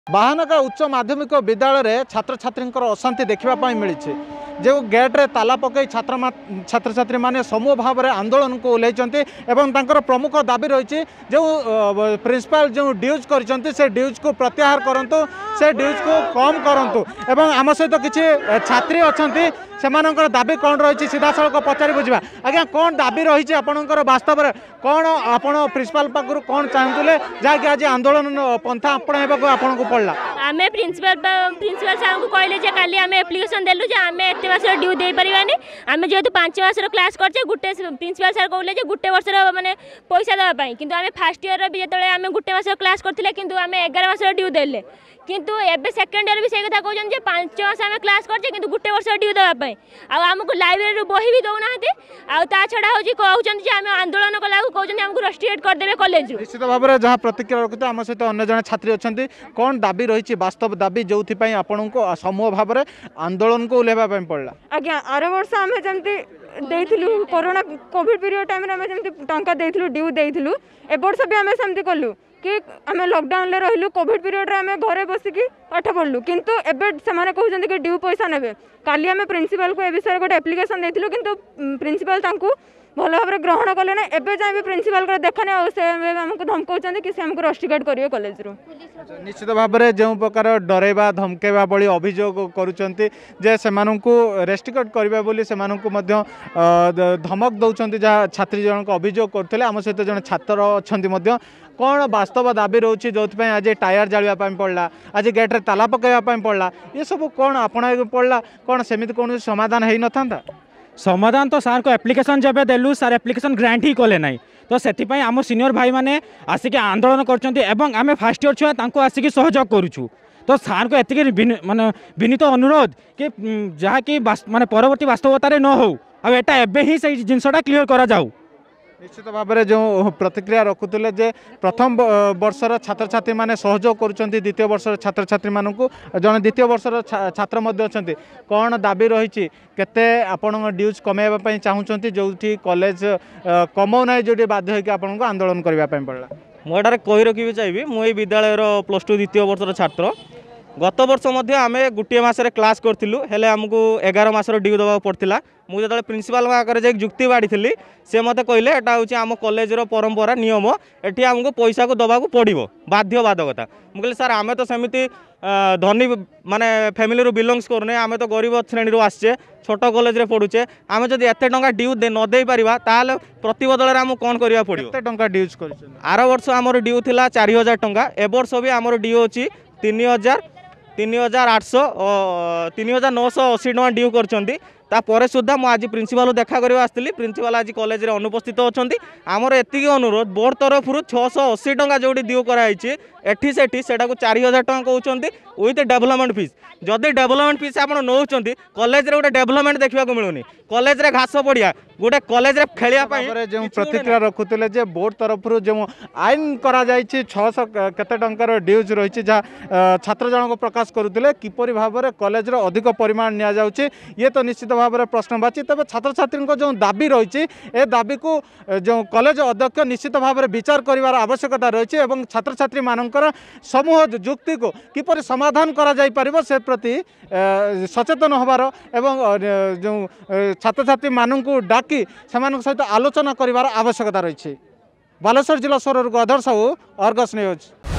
bahanaga उच्च माध्यमिक विद्यालय रे छात्र छात्री अशांति देखा मिली जो गेट्रे ताला पकई छात्र छात्री माने समूह भाव में आंदोलन को ओह्लैंती प्रमुख दाबी रही जो प्रिंसिपल जो ड्यूज कर ड्यूज को प्रत्याहार करूँ से ड्यूज को कम करूँ एवं आम सहित किसी छात्री अच्छा से दाबी कौन रही सीधा सड़क पचारि बुझा आज्ञा कौन दाबी रही आपंकर वास्तव में कौन आप प्रिंसिपल पाखु कौन चाहूले जहाँकि आज आंदोलन पंथा अपणाइबा आपन को पड़ला आम प्रिंसिपल सार को कहले काली आम एप्लिकेशन देलु आम एत मास ड्यू दे पारानी आम जेहतु 5 मासर क्लास करचे गोटे प्रिंसिपल सार कहले गोटे वर्षर माने पैसा देवाई कि आम फास्ट इयर भी जो आम गोटे मासर क्लास करते कि आम 11 मासर ड्यू देले किंतु एबे सेकेंड इयर भी से कथा कहते 5 मास आम क्लास करचे कि गोटे वर्ष ड्यू देवाई आमको लाइब्रेरी बही भी दौना ता छड़ा हूँ कहते आम आंदोलन कला कहते आमको रस्ट्रिकेट करदे कॉलेज निश्चित भाव में जहाँ प्रतिक्रिया रखते आम सहित अन्य जन छात्री अच्छा कौन दाबी रही वास्तव दाबी जो आपण को समूह भाव में आंदोलन को ओह्लैवा पड़ा आज्ञा आर वर्ष आम जमी देलु कोरोना कोविड पीरियड टाइम जमी टंका देलु ड्यू देलु ए वर्ष भी आम सेमती कलु कि आम लॉकडाउन रही कोविड पीरियड आम घरे बसिकी पाठ पढ़लु किंतु एबे से कहते कि ड्यू पैसा ने काली आम प्रिंसिपल को ए विषय गोटे एप्लिकेशन देलु किंतु प्रिंसिपल भल भाव में ग्रहण कले ना एबे जाए भी प्रिंसिपल देखने आमको धमकाउछन कि से हमको रस्ट्रिकेट करिवे कॉलेज रो निश्चित भाव में जो प्रकार डरेबा धमकेबा भली अभियोग करुचंती जे सेमानंकु रेस्ट्रिकेट करिवे बोली सेमानंकु मध्य धमक दउचंती जहाँ छात्री जनक अभियोग करथिले आम सहित जन छात्र अछंती मध्य कौन वास्तव दाबी रोचे जो आज टायर जालिया पड़ला आज गेट्रे ताला पकड़ा पड़ला ये सब कौन अपना पड़ला कौन सेमिति कौन समाधान है न था समाधान तो सार को एप्लिकेशन जब देलु सार एप्लिकेशन ग्रांट ही कले ना तो से आम सीनियर भाई मैंने आसिक आंदोलन कर फास्ट इयर छुआ आसिक सहयोग करुचु तो सार को एति माने विनीत अनुरोध कि जहाँकि माने परवर्ती वास्तवतार न हो आटा एबे ही से जिनसटा क्लीयर करा जाऊ निश्चित भाव में जो प्रतिक्रिया रखुले जे प्रथम वर्षर छात्र छात्री माने सहयोग करुँच द्वितीय वर्षर छात्र छात्री मानू जन द्वितीय वर्षर छात्र अच्छा कौन दाबी रही केते आपण ड्यूज कमेवाई चाहूँगी जो कॉलेज कमाऊना जो बाध्य होकर आपको आंदोलन करने पड़ा मुझे कही रखी चाहिए मुझे विद्यालय +2 द्वितीय वर्षर छात्र गत वर्ष आम गोटे मसरे क्लास करूँ हेले आमको 11 मासर ड्यू देवा पड़ता मुझे जो प्रिंसिपल आगे जुक्ति बाड़ी से मत कहले एटा हूँ आम कॉलेज परंपरा नियम एटी आमको पैसा को दबा पड़ो बाध्य बाधकता मुझे सर आम तो सेमती धनी माने फैमिली बिलोंग्स करने आम तो गरीब श्रेणी आसचे छोट कॉलेज रे पढ़ुचे आम जब एत टंका ड्यू न दे पारिबा ताल प्रतिबदल आम कौन करिया पड़ियो केते टंका ड्यूज कर आर वर्ष आमर ड्यू थिला 4000 टंका ए वर्ष भी आमर ड्यू अछि 3800 3980 टका ड्यू करछंती तापर सुधा मुझे आज प्रिंसिपल देखा करवा आसती प्रिंसिपल आज कॉलेज रे अनुपस्थित अच्छा आमर एति अनुरोध बोर्ड तरफ 680 टका जो ड्यू कराई एठी सेठी सेटा को 4000 टका कहते विथ डेवलपमेंट फीस जदि डेवलपमेंट फीस आप नौ कॉलेज रे गोटे डेवलपमेंट देखा मिलूनी कॉलेज रे घास पड़िया गोटे कॉलेज रे खेलिया जो प्रतिक्रिया रखुले जे बोर्ड तरफ जो आईन करा 600 केते टंकार ड्यूज रही जहाँ छात्र जनक प्रकाश करुले किपरि भाव में कॉलेज रो अधिक परिमाण नि जाउछि ये तो निश्चित भाव में प्रश्नवाची तेज छात्र छात्री जो दाबी रही ए दाबी को जो कॉलेज अध्यक्ष निश्चित भाव में विचार कर आवश्यकता रही छात्र छात्री मानकर समूह जुक्ति को किपरि समाधान करा जाई परिबो से प्रति सचेतन होबार एवं जो छात्र छात्री मानू डाकी से सहित आलोचना कर आवश्यकता रही बालेश्वर जिला स्वर गधर साहू अर्गस न्यूज।